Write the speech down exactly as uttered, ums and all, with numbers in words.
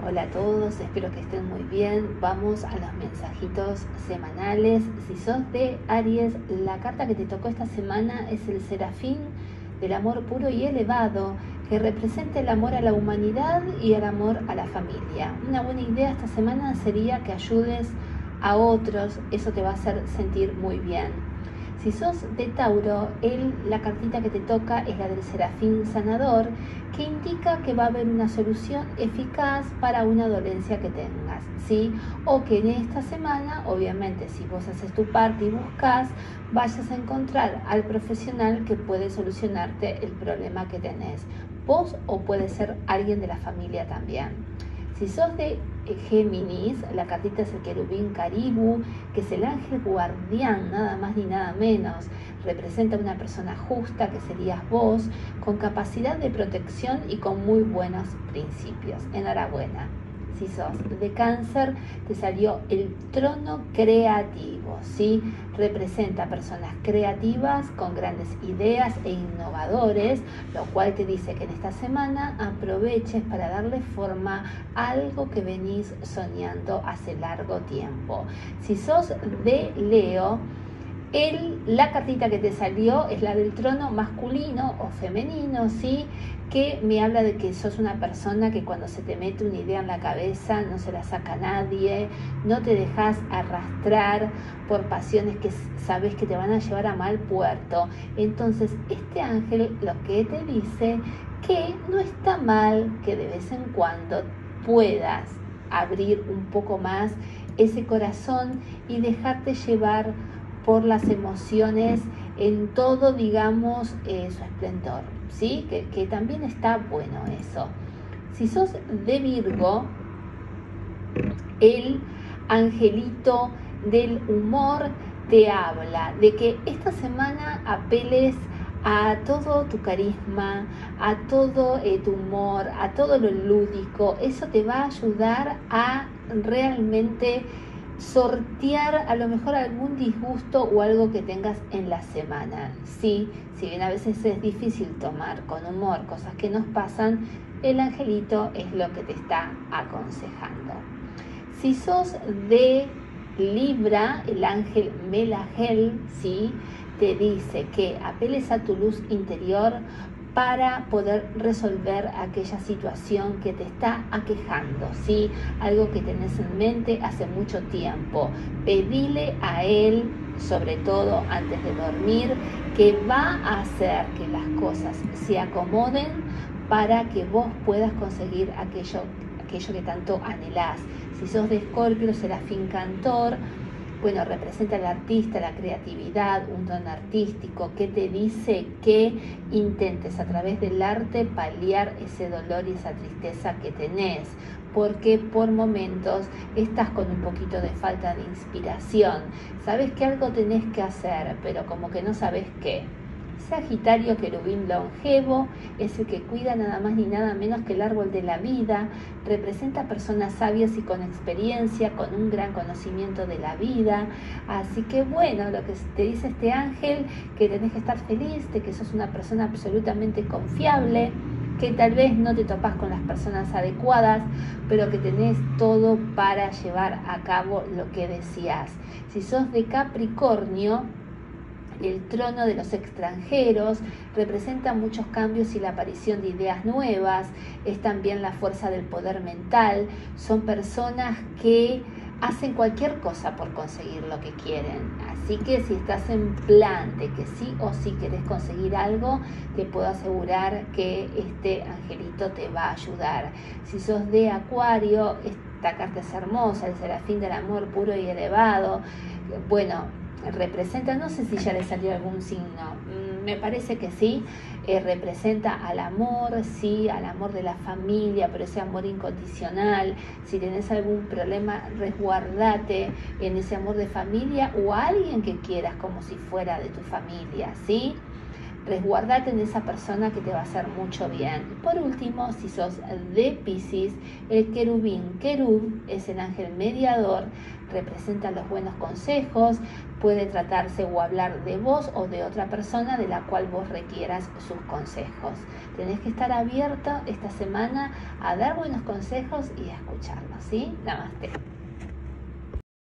Hola a todos, espero que estén muy bien. Vamos a los mensajitos semanales. Si sos de Aries, la carta que te tocó esta semana es el Serafín del amor puro y elevado, que representa el amor a la humanidad y el amor a la familia. Una buena idea esta semana sería que ayudes a otros, eso te va a hacer sentir muy bien. Si sos de Tauro, él, la cartita que te toca es la del Serafín Sanador, que indica que va a haber una solución eficaz para una dolencia que tengas, ¿sí? O que en esta semana, obviamente, si vos haces tu parte y buscas, vayas a encontrar al profesional que puede solucionarte el problema que tenés, vos o puede ser alguien de la familia también. Si sos de Géminis, la cartita es el querubín Caribu, que es el ángel guardián, nada más ni nada menos. Representa una persona justa, que serías vos, con capacidad de protección y con muy buenos principios. Enhorabuena. Si sos de Cáncer, te salió el trono creativo, ¿sí? Representa personas creativas con grandes ideas e innovadores, lo cual te dice que en esta semana aproveches para darle forma a algo que venís soñando hace largo tiempo. Si sos de Leo, El, la cartita que te salió es la del trono masculino o femenino, ¿sí? Que me habla de que sos una persona que cuando se te mete una idea en la cabeza no se la saca nadie, no te dejas arrastrar por pasiones que sabes que te van a llevar a mal puerto. Entonces este ángel lo que te dice que no está mal que de vez en cuando puedas abrir un poco más ese corazón y dejarte llevar por las emociones en todo, digamos, eh, su esplendor, ¿sí? Que, que también está bueno eso. Si sos de Virgo, el angelito del humor te habla de que esta semana apeles a todo tu carisma, a todo eh, tu humor, a todo lo lúdico. Eso te va a ayudar a realmente sortear a lo mejor algún disgusto o algo que tengas en la semana. Sí, si bien a veces es difícil tomar con humor cosas que nos pasan, el angelito es lo que te está aconsejando. Si sos de Libra, el ángel Melagel, ¿sí? Te dice que apeles a tu luz interior para poder resolver aquella situación que te está aquejando, ¿sí? Algo que tenés en mente hace mucho tiempo. Pedile a él, sobre todo antes de dormir, que va a hacer que las cosas se acomoden para que vos puedas conseguir aquello, aquello que tanto anhelás. Si sos de Escorpio, Serafín Cantor, bueno, representa al artista, la creatividad, un don artístico que te dice que intentes a través del arte paliar ese dolor y esa tristeza que tenés, porque por momentos estás con un poquito de falta de inspiración. Sabes que algo tenés que hacer, pero como que no sabes qué. Sagitario, querubín longevo, es el que cuida nada más ni nada menos que el árbol de la vida, representa personas sabias y con experiencia, con un gran conocimiento de la vida. Así que bueno, lo que te dice este ángel, que tenés que estar feliz, de que sos una persona absolutamente confiable, que tal vez no te topás con las personas adecuadas, pero que tenés todo para llevar a cabo lo que deseás. Si sos de Capricornio, el trono de los extranjeros representa muchos cambios y la aparición de ideas nuevas, es también la fuerza del poder mental, son personas que hacen cualquier cosa por conseguir lo que quieren. Así que si estás en plan de que sí o sí querés conseguir algo, te puedo asegurar que este angelito te va a ayudar. Si sos de Acuario, esta carta es hermosa, el serafín del amor puro y elevado. Bueno, representa, no sé si ya le salió algún signo, me parece que sí, eh, representa al amor, sí, al amor de la familia, pero ese amor incondicional. Si tenés algún problema, resguardate en ese amor de familia o a alguien que quieras como si fuera de tu familia, ¿sí? resguardate en esa persona que te va a hacer mucho bien. Por último, si sos de Piscis, el querubín querub es el ángel mediador, representa los buenos consejos, puede tratarse o hablar de vos o de otra persona de la cual vos requieras sus consejos. Tenés que estar abierto esta semana a dar buenos consejos y a escucharlos, ¿sí? Namaste.